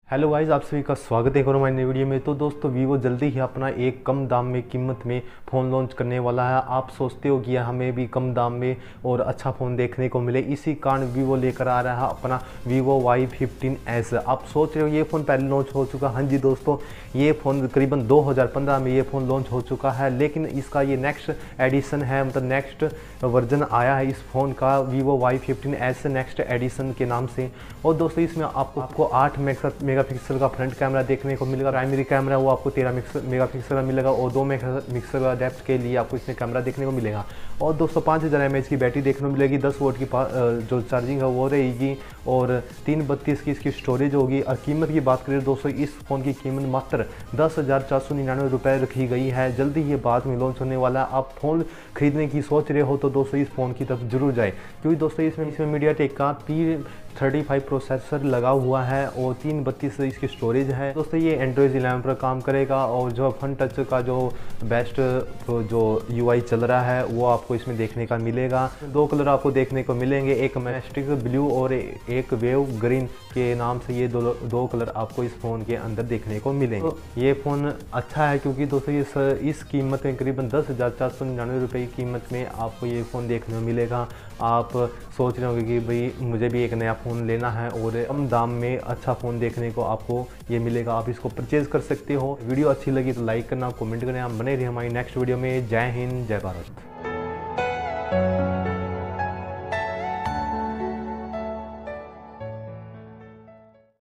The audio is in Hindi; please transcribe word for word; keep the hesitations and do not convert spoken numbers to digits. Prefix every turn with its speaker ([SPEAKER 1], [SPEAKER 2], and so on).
[SPEAKER 1] हेलो गाइस, आप सभी का स्वागत है एक और हमारी नई वीडियो में। तो दोस्तों, वीवो जल्दी ही अपना एक कम दाम में कीमत में फ़ोन लॉन्च करने वाला है। आप सोचते हो कि हमें भी कम दाम में और अच्छा फ़ोन देखने को मिले, इसी कारण वीवो लेकर आ रहा है अपना वीवो वाई फिफ्टीन एस। आप सोच रहे हो ये फ़ोन पहले लॉन्च हो चुका। हाँ जी दोस्तों, ये फ़ोन करीबन दो हज़ार पंद्रह में ये फ़ोन लॉन्च हो चुका है, लेकिन इसका ये नेक्स्ट एडिशन है, मतलब नेक्स्ट वर्जन आया है इस फ़ोन का, Vivo Y fifteen S next edition के नाम से। और दोस्तों, इसमें आपको आपको आठ मेगापिक्सल का फ्रंट कैमरा देखने को मिलेगा। प्राइमरी कैमरा वो आपको तेरह मेगापिक्सल का मिलेगा और दो मेगापिक्सल का डेप्थ के लिए आपको इसमें कैमरा देखने को मिलेगा। और दोस्तों, पाँच हज़ार एम एच की बैटरी देखने को मिलेगी, दस वोल्ट की जो चार्जिंग है वो रहेगी और तीन बत्तीस की इसकी स्टोरेज होगी। और कीमत की बात करें दोस्तों, इस फ़ोन की कीमत मात्र दस हज़ार चार सौ निन्यानवे रुपये रखी गई है। जल्दी ये बाद में लॉन्च होने वाला है। आप फ़ोन खरीदने की सोच रहे हो तो दोस्तों इस फ़ोन की तरफ जरूर जाए, क्योंकि दोस्तों इसमें इसमें मीडियाटेक का पी थर्टी फाइव प्रोसेसर लगा हुआ है और तीन बत्तीस इसकी स्टोरेज है। दोस्तों, ये एंड्रॉइड इलेवन पर काम करेगा और जो फन टच का जो बेस्ट जो यूआई चल रहा है वो आपको इसमें देखने का मिलेगा। दो कलर आपको देखने को मिलेंगे, एक मैस्टिक ब्लू और एक वेव ग्रीन के नाम से ये दो दो कलर आपको इस फ़ोन के अंदर देखने को मिलेंगे। तो ये फ़ोन अच्छा है, क्योंकि दोस्तों इस इस कीमत में करीबन दस हज़ार चार सौ निन्यानवे रुपये की कीमत में आपको ये फ़ोन देखने को मिलेगा। आप सोच रहे होंगे कि भाई मुझे भी एक नया फ़ोन लेना है और कम दाम में अच्छा फ़ोन देखने को आपको ये मिलेगा, आप इसको परचेज़ कर सकते हो। वीडियो अच्छी लगी तो लाइक करना, कमेंट करना। बने रहिए हमारी नेक्स्ट वीडियो में। जय हिंद, जय भारत।